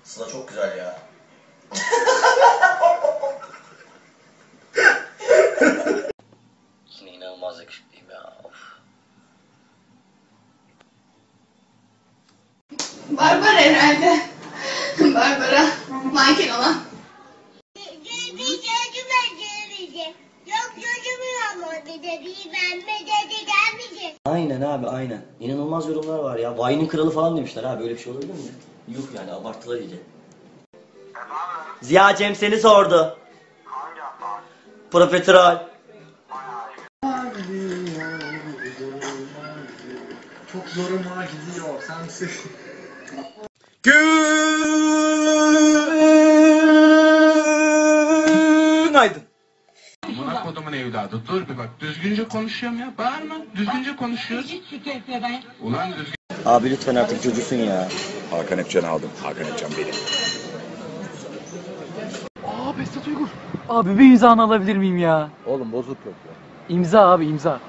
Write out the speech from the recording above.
Sıla çok güzel ya. Yine inanılmaz yakışıklıyım ya. Of. Barbara herhalde. Barbara. Manken olan. Aynen abi aynen. İnanılmaz yorumlar var ya. Vine'in kralı falan demişler abi. Öyle bir şey olabilir mi? Yok yani abartılar iyice. Ziya Cem seni sordu. Hangi hata? Profiterol. Çok zoruma gidiyor sensiz. Günaydın. Amına kodumun evladı dur bir bak düzgünce konuşuyorum ya bağırma düzgünce konuşuyoruz. Ulan düzgün. Abi lütfen artık çocuksun ya. Hakan Epcan'ı aldım. Hakan Epcan benim. Aa Behzat Uygur. Abi bir imzanı alabilir miyim ya? Oğlum bozuk yok ya. İmza abi imza.